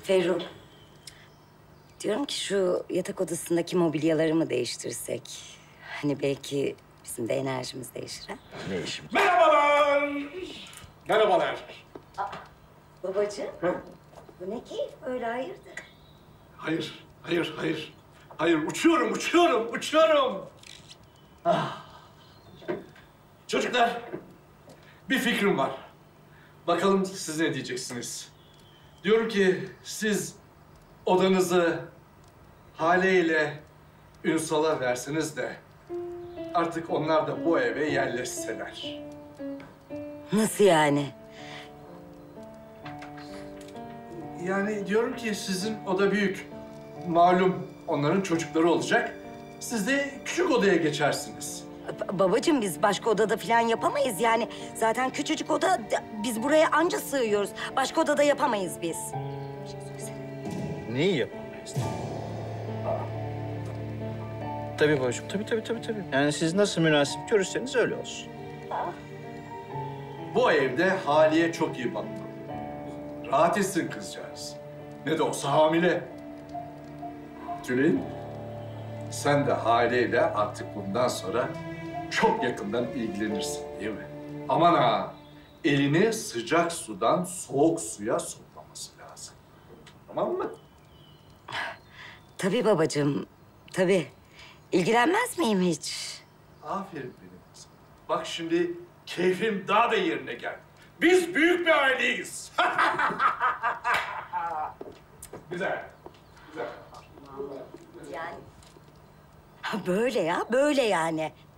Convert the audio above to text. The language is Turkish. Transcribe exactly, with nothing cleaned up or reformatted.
Ferruh, diyorum ki şu yatak odasındaki mobilyaları mı değiştirsek? Hani belki bizim de enerjimiz değişir ha? Ne işim? Merhabalar. Merhabalar. Babacığım, Hı? Bu ne keyif öyle hayırdır? Hayır, hayır, hayır. Hayır, uçuyorum, uçuyorum, uçuyorum. Ah. Çocuklar, bir fikrim var. Bakalım siz ne diyeceksiniz? Diyorum ki siz odanızı Hale ile Ünsal'a verseniz de artık onlar da bu eve yerleşseler. Nasıl yani? Yani diyorum ki sizin oda büyük. Malum onların çocukları olacak. Siz de küçük odaya geçersiniz. Ba- Babacığım biz başka odada falan yapamayız yani. Zaten küçücük oda, biz buraya anca sığıyoruz. Başka odada yapamayız biz. Neyi yapamayız? Tabii babacığım, tabii tabii tabii tabii. Yani siz nasıl münasip görürseniz öyle olsun. Bu evde Haliye çok iyi bakmalı. Rahat etsin kızcağız. Ne de olsa hamile. Tülin, sen de Haliye ile artık bundan sonra çok yakından ilgilenirsin değil mi? Aman ha, elini sıcak sudan soğuk suya sokmaması lazım. Tamam mı? Tabii babacığım, tabii. İlgilenmez miyim hiç? Aferin benim kızım. Bak şimdi keyfim daha da yerine geldi. Biz büyük bir aileyiz. Güzel, güzel. Yani... Ha böyle ya, böyle yani.